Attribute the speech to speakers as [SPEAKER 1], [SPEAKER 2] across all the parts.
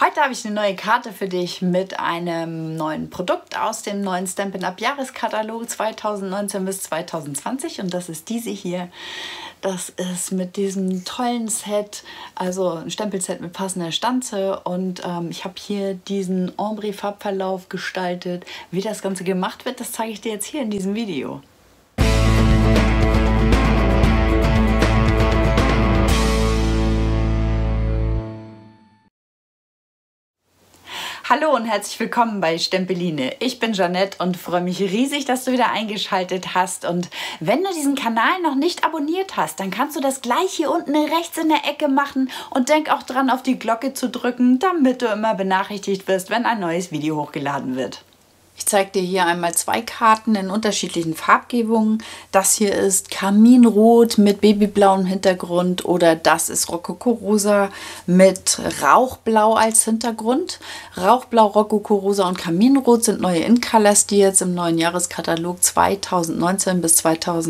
[SPEAKER 1] Heute habe ich eine neue Karte für dich mit einem neuen Produkt aus dem neuen Stampin' Up! Jahreskatalog 2019 bis 2020 und das ist diese hier. Das ist mit diesem tollen Set, also ein Stempelset mit passender Stanze und ich habe hier diesen Ombre-Farbverlauf gestaltet. Wie das Ganze gemacht wird, das zeige ich dir jetzt hier in diesem Video. Hallo und herzlich willkommen bei Stempeline. Ich bin Jeanette und freue mich riesig, dass du wieder eingeschaltet hast. Und wenn du diesen Kanal noch nicht abonniert hast, dann kannst du das gleich hier unten rechts in der Ecke machen. Und denk auch dran, auf die Glocke zu drücken, damit du immer benachrichtigt wirst, wenn ein neues Video hochgeladen wird. Ich zeige dir hier einmal zwei Karten in unterschiedlichen Farbgebungen. Das hier ist Kaminrot mit babyblauem Hintergrund oder das ist Rokoko-Rosa mit Rauchblau als Hintergrund. Rauchblau, Rokoko-Rosa und Kaminrot sind neue In-Colors, die jetzt im neuen Jahreskatalog 2019 bis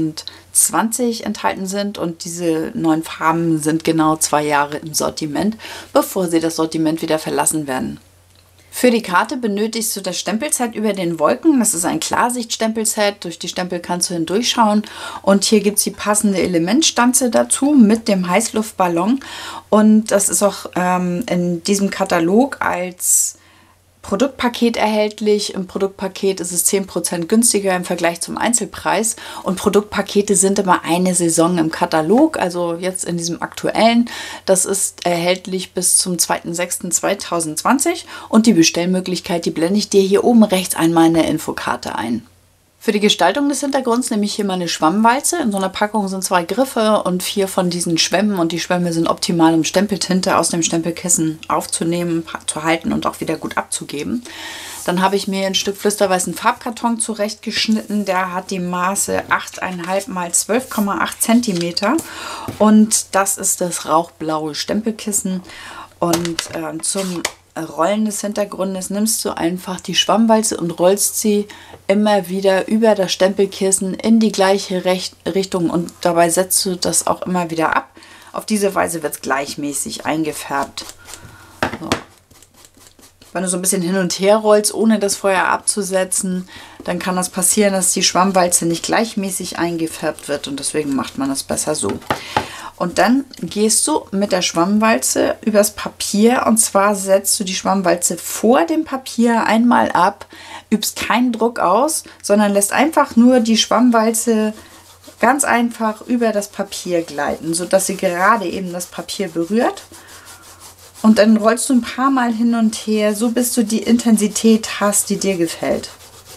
[SPEAKER 1] 2020 enthalten sind. Und diese neuen Farben sind genau 2 Jahre im Sortiment, bevor sie das Sortiment wieder verlassen werden. Für die Karte benötigst du das Stempelset über den Wolken. Das ist ein Klarsicht-Stempelset. Durch die Stempel kannst du hindurchschauen. Und hier gibt es die passende Elementstanze dazu mit dem Heißluftballon. Und das ist auch in diesem Katalog als Produktpaket erhältlich. Im Produktpaket ist es 10% günstiger im Vergleich zum Einzelpreis. Und Produktpakete sind immer eine Saison im Katalog, also jetzt in diesem aktuellen. Das ist erhältlich bis zum 2.6.2020 und die Bestellmöglichkeit, die blende ich dir hier oben rechts einmal in der Infokarte ein. Für die Gestaltung des Hintergrunds nehme ich hier mal eine Schwammwalze. In so einer Packung sind 2 Griffe und 4 von diesen Schwämmen. Und die Schwämme sind optimal, um Stempeltinte aus dem Stempelkissen aufzunehmen, zu halten und auch wieder gut abzugeben. Dann habe ich mir ein Stück flüsterweißen Farbkarton zurechtgeschnitten. Der hat die Maße 8,5 x 12,8 cm. Und das ist das rauchblaue Stempelkissen. Und zum Rollen des Hintergrundes nimmst du einfach die Schwammwalze und rollst sie immer wieder über das Stempelkissen in die gleiche Richtung und dabei setzt du das auch immer wieder ab. Auf diese Weise wird es gleichmäßig eingefärbt. So. Wenn du so ein bisschen hin und her rollst, ohne das Feuer abzusetzen, dann kann das passieren, dass die Schwammwalze nicht gleichmäßig eingefärbt wird und deswegen macht man das besser so. Und dann gehst du mit der Schwammwalze übers Papier und zwar setzt du die Schwammwalze vor dem Papier einmal ab, übst keinen Druck aus, sondern lässt einfach nur die Schwammwalze ganz einfach über das Papier gleiten, sodass sie gerade eben das Papier berührt. Und dann rollst du ein paar Mal hin und her, so bis du die Intensität hast, die dir gefällt.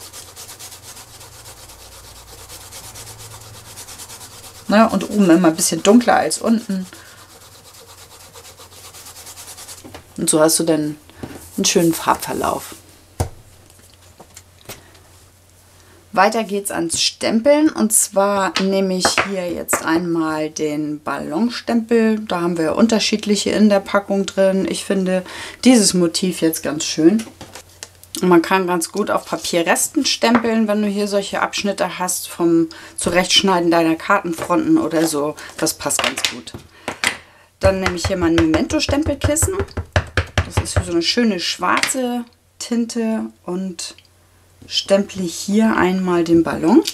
[SPEAKER 1] Ne, und oben immer ein bisschen dunkler als unten. Und so hast du dann einen schönen Farbverlauf. Weiter geht's ans Stempeln. Und zwar nehme ich hier jetzt einmal den Ballonstempel. Da haben wir unterschiedliche in der Packung drin. Ich finde dieses Motiv jetzt ganz schön. Und man kann ganz gut auf Papierresten stempeln, wenn du hier solche Abschnitte hast vom Zurechtschneiden deiner Kartenfronten oder so. Das passt ganz gut. Dann nehme ich hier mein Memento-Stempelkissen. Das ist für so eine schöne schwarze Tinte und stemple hier einmal den Ballon.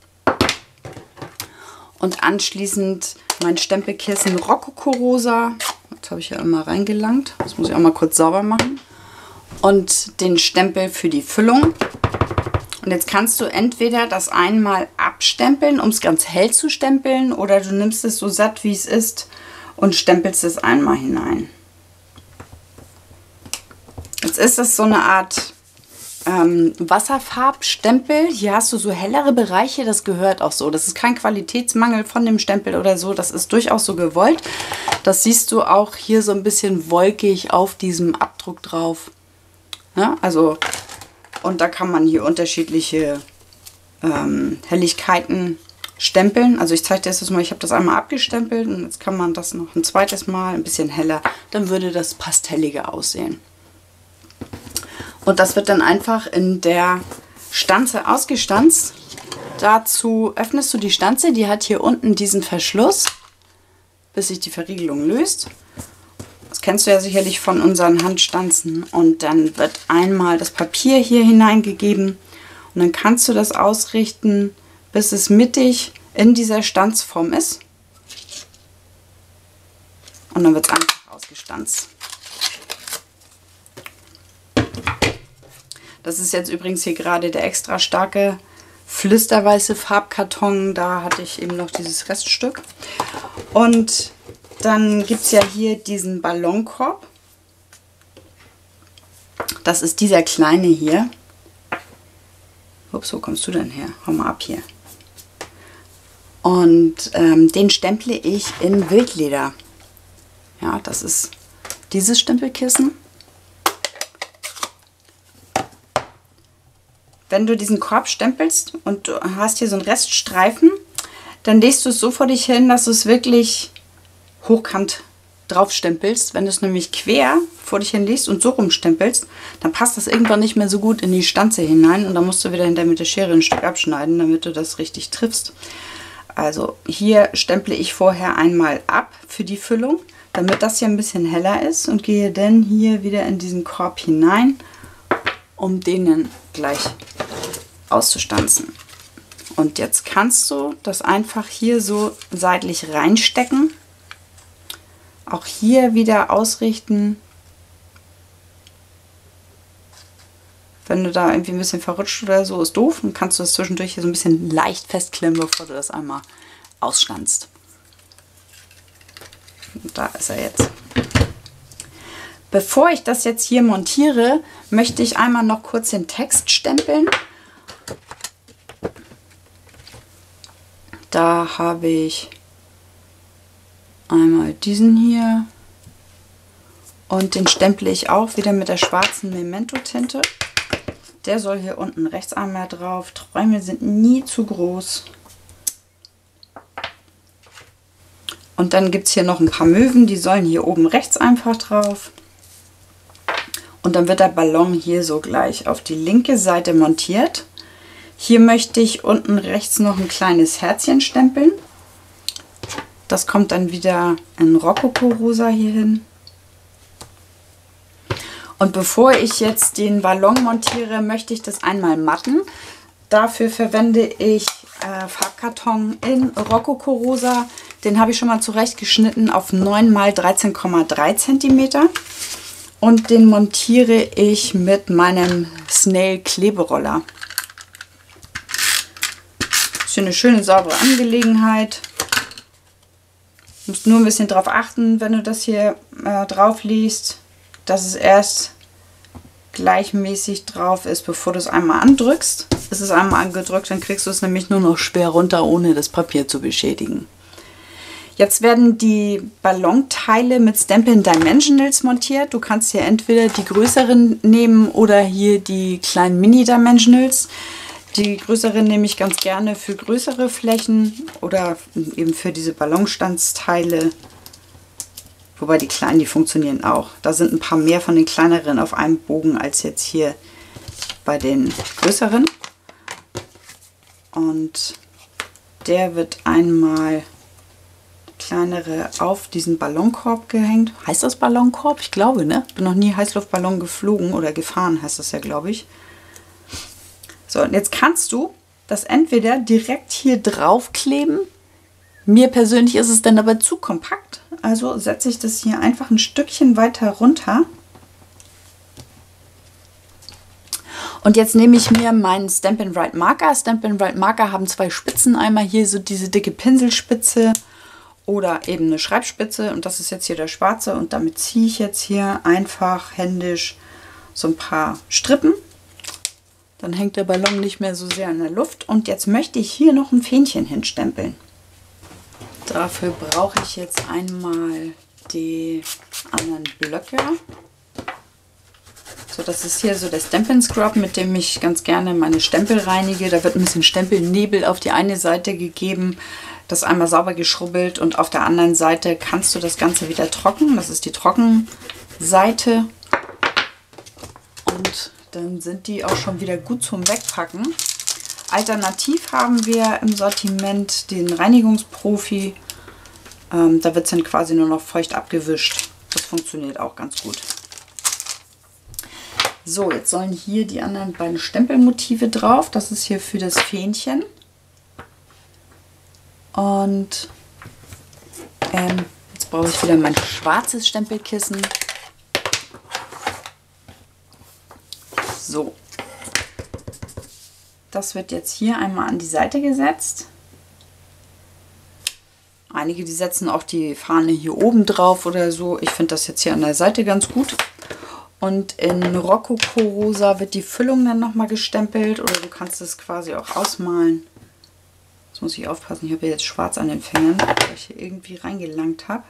[SPEAKER 1] Und anschließend mein Stempelkissen Rokoko-Rosa. Jetzt habe ich ja immer reingelangt. Das muss ich auch mal kurz sauber machen. Und den Stempel für die Füllung. Und jetzt kannst du entweder das einmal abstempeln, um es ganz hell zu stempeln, oder du nimmst es so satt, wie es ist und stempelst es einmal hinein. Jetzt ist das so eine Art Wasserfarbstempel. Hier hast du so hellere Bereiche, das gehört auch so. Das ist kein Qualitätsmangel von dem Stempel oder so, das ist durchaus so gewollt. Das siehst du auch hier so ein bisschen wolkig auf diesem Abdruck drauf. Ja, also, und da kann man hier unterschiedliche Helligkeiten stempeln. Also ich zeige dir das mal, ich habe das einmal abgestempelt und jetzt kann man das noch ein zweites Mal ein bisschen heller. Dann würde das pastelliger aussehen. Und das wird dann einfach in der Stanze ausgestanzt. Dazu öffnest du die Stanze, die hat hier unten diesen Verschluss, bis sich die Verriegelung löst. Das kennst du ja sicherlich von unseren Handstanzen. Und dann wird einmal das Papier hier hineingegeben. Und dann kannst du das ausrichten, bis es mittig in dieser Stanzform ist. Und dann wird es einfach ausgestanzt. Das ist jetzt übrigens hier gerade der extra starke flüsterweiße Farbkarton. Da hatte ich eben noch dieses Reststück. Und dann gibt es ja hier diesen Ballonkorb. Das ist dieser kleine hier. Ups, wo kommst du denn her? Hau mal ab hier. Und den stemple ich in Wildleder. Ja, das ist dieses Stempelkissen. Wenn du diesen Korb stempelst und du hast hier so einen Reststreifen, dann legst du es so vor dich hin, dass du es wirklich hochkant drauf stempelst. Wenn du es nämlich quer vor dich hin legst und so rumstempelst, dann passt das irgendwann nicht mehr so gut in die Stanze hinein und dann musst du wieder hinterher mit der Schere ein Stück abschneiden, damit du das richtig triffst. Also hier stemple ich vorher einmal ab für die Füllung, damit das hier ein bisschen heller ist und gehe dann hier wieder in diesen Korb hinein, um den dann gleich auszustanzen. Und jetzt kannst du das einfach hier so seitlich reinstecken. Auch hier wieder ausrichten. Wenn du da irgendwie ein bisschen verrutscht oder so, ist doof. Dann kannst du das zwischendurch hier so ein bisschen leicht festklemmen, bevor du das einmal ausstanzt. Und da ist er jetzt. Bevor ich das jetzt hier montiere, möchte ich einmal noch kurz den Text stempeln. Da habe ich einmal diesen hier und den stemple ich auch wieder mit der schwarzen Memento-Tinte. Der soll hier unten rechts einmal drauf. Träume sind nie zu groß. Und dann gibt es hier noch ein paar Möwen, die sollen hier oben rechts einfach drauf. Und dann wird der Ballon hier so gleich auf die linke Seite montiert. Hier möchte ich unten rechts noch ein kleines Herzchen stempeln. Das kommt dann wieder in Rokoko-Rosa hier hin. Und bevor ich jetzt den Ballon montiere, möchte ich das einmal matten. Dafür verwende ich Farbkarton in Rokoko-Rosa. Den habe ich schon mal zurechtgeschnitten auf 9 x 13,3 cm. Und den montiere ich mit meinem Snail-Kleberoller. Ist hier eine schöne, saubere Angelegenheit. Du musst nur ein bisschen drauf achten, wenn du das hier drauf liest, dass es erst gleichmäßig drauf ist, bevor du es einmal andrückst. Ist es einmal angedrückt, dann kriegst du es nämlich nur noch schwer runter, ohne das Papier zu beschädigen. Jetzt werden die Ballonteile mit Stampin' Dimensionals montiert. Du kannst hier entweder die größeren nehmen oder hier die kleinen Mini-Dimensionals. Die größeren nehme ich ganz gerne für größere Flächen oder eben für diese Ballonstanzteile. Wobei die kleinen, die funktionieren auch. Da sind ein paar mehr von den kleineren auf einem Bogen als jetzt hier bei den größeren. Und der wird einmal kleinere auf diesen Ballonkorb gehängt. Heißt das Ballonkorb? Ich glaube, ne? Ich bin noch nie Heißluftballon geflogen oder gefahren, heißt das ja, glaube ich. So, und jetzt kannst du das entweder direkt hier drauf kleben. Mir persönlich ist es dann aber zu kompakt. Also setze ich das hier einfach ein Stückchen weiter runter. Und jetzt nehme ich mir meinen Stampin' Rite Marker. Stampin' Rite Marker haben zwei Spitzen. Einmal hier so diese dicke Pinselspitze oder eben eine Schreibspitze. Und das ist jetzt hier der schwarze. Und damit ziehe ich jetzt hier einfach händisch so ein paar Strippen. Dann hängt der Ballon nicht mehr so sehr in der Luft. Und jetzt möchte ich hier noch ein Fähnchen hinstempeln. Dafür brauche ich jetzt einmal die anderen Blöcke. So, das ist hier so der Stampin' Scrub, mit dem ich ganz gerne meine Stempel reinige. Da wird ein bisschen Stempelnebel auf die eine Seite gegeben, das einmal sauber geschrubbelt und auf der anderen Seite kannst du das Ganze wieder trocknen. Das ist die Trockenseite. Und dann sind die auch schon wieder gut zum Wegpacken. Alternativ haben wir im Sortiment den Reinigungsprofi. Da wird es dann quasi nur noch feucht abgewischt. Das funktioniert auch ganz gut. So, jetzt sollen hier die anderen beiden Stempelmotive drauf. Das ist hier für das Fähnchen. Und jetzt brauche ich wieder mein schwarzes Stempelkissen. So. Das wird jetzt hier einmal an die Seite gesetzt. Einige, die setzen auch die Fahne hier oben drauf oder so. Ich finde das jetzt hier an der Seite ganz gut. Und in Rokoko-Rosa wird die Füllung dann nochmal gestempelt. Oder du kannst es quasi auch ausmalen. Jetzt muss ich aufpassen, ich habe jetzt schwarz an den Fingern, weil ich hier irgendwie reingelangt habe.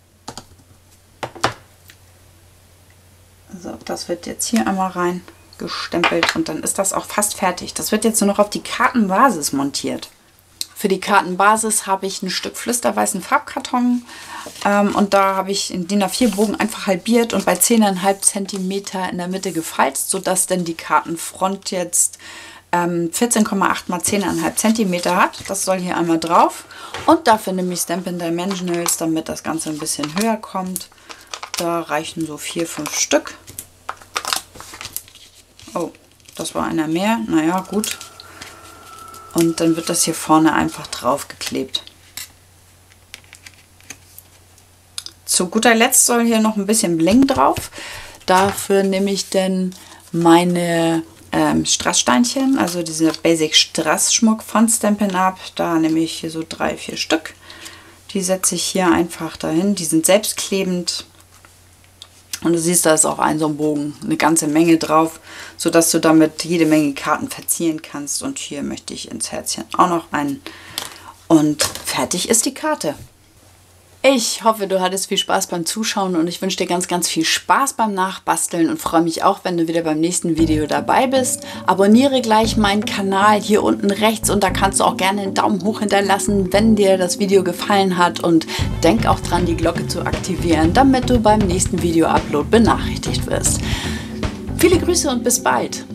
[SPEAKER 1] So, das wird jetzt hier einmal rein gestempelt und dann ist das auch fast fertig. Das wird jetzt nur noch auf die Kartenbasis montiert. Für die Kartenbasis habe ich ein Stück flüsterweißen Farbkarton und da habe ich den DIN A4 Bogen einfach halbiert und bei 10,5 cm in der Mitte gefalzt, sodass dann die Kartenfront jetzt 14,8 x 10,5 cm hat. Das soll hier einmal drauf und dafür nehme ich Stampin' Dimensionals, damit das Ganze ein bisschen höher kommt. Da reichen so 4, 5 Stück. Oh, das war einer mehr. Naja, gut. Und dann wird das hier vorne einfach drauf geklebt. Zu guter Letzt soll hier noch ein bisschen Bling drauf. Dafür nehme ich dann meine Strasssteinchen, also diese Basic Strassschmuck von Stampin' Up. Da nehme ich hier so 3, 4 Stück. Die setze ich hier einfach dahin. Die sind selbstklebend. Und du siehst, da ist auch so ein Bogen, eine ganze Menge drauf, sodass du damit jede Menge Karten verzieren kannst. Und hier möchte ich ins Herzchen auch noch einen. Und fertig ist die Karte. Ich hoffe, du hattest viel Spaß beim Zuschauen und ich wünsche dir ganz, ganz viel Spaß beim Nachbasteln und freue mich auch, wenn du wieder beim nächsten Video dabei bist. Abonniere gleich meinen Kanal hier unten rechts und da kannst du auch gerne einen Daumen hoch hinterlassen, wenn dir das Video gefallen hat und denk auch dran, die Glocke zu aktivieren, damit du beim nächsten Video-Upload benachrichtigt wirst. Viele Grüße und bis bald!